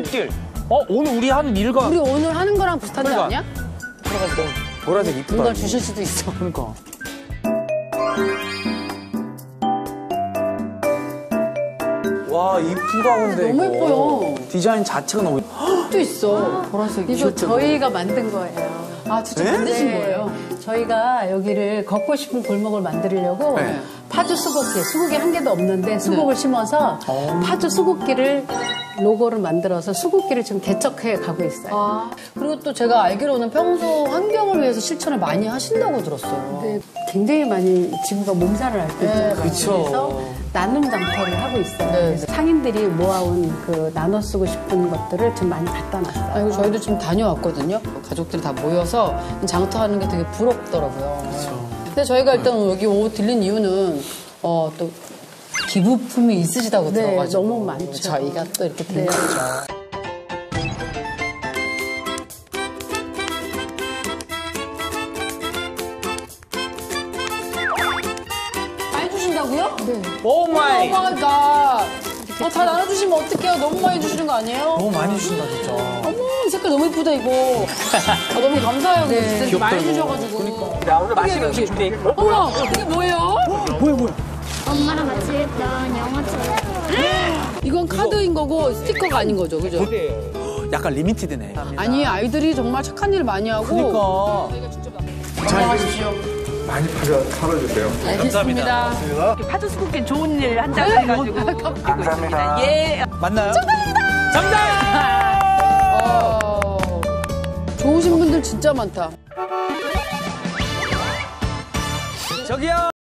수국길. 오늘 우리 하는 일과. 우리 오늘 하는 거랑 비슷한 데 아니야? 들어가지고. 보라색 이쁘다. 누가 주실 수도 있어. 그러니까. 와, 이쁘다, 근데. 너무 이거. 예뻐요. 디자인 자체가 너무. 또 있어. 보라색이. 이거 저희가 만든 거예요. 아, 진짜 만드신 네. 거예요? 저희가 여기를 걷고 싶은 골목을 만들려고 네. 파주 수국길, 수국이 한 개도 없는데 수국을 심어서 파주 수국길을 로고를 만들어서 수국길을 지금 개척해 가고 있어요. 그리고 또 제가 알기로는 평소 환경을 위해서 실천을 많이 하신다고 들었어요. 근데 굉장히 많이 지구가 몸살을 앓고 있잖아요. 그쵸. 그래서 나눔 장터를 하고 있어요. 네. 그래서 상인들이 모아온 그 나눠 쓰고 싶은 것들을 좀 많이 갖다 놨어요. 아이고, 저희도 지금 다녀왔거든요. 가족들이 다 모여서 장터하는 게 되게 부럽더라고요. 근데 저희가 일단 여기 들린 이유는 또 기부품이 있으시다고 네, 들어가지고 너무 많죠. 저희가 또 이렇게 된 네. 거죠. 많이 주신다고요? 네. 오 마이. 오마이갓. 다 나눠주시면 어떡해요? 너무 많이 주시는 거 아니에요? 너무 많이 주신다, 진짜. 어머, 이 색깔 너무 예쁘다, 이거. 너무 감사해요. 네. 진짜 많이 귀엽다, 이거. 주셔가지고. 야, 오늘 맛있는 음식 준비해. 어머, 이게 뭐예요? 뭐야. 엄마랑 같이 했던 영화처럼. 이건 카드인 거고 스티커가 아닌 거죠, 그죠? 약간 리미티드네. 아니, 아이들이 정말 착한 일 많이 하고. 그러니까. 건강하십시오. 많이 팔아주세요. 알겠습니다. 파주 수국길 좋은 일 한다고 해가지고 감사합니다. 예. 맞나요? 정답! 좋으신 분들 진짜 많다. 저기요!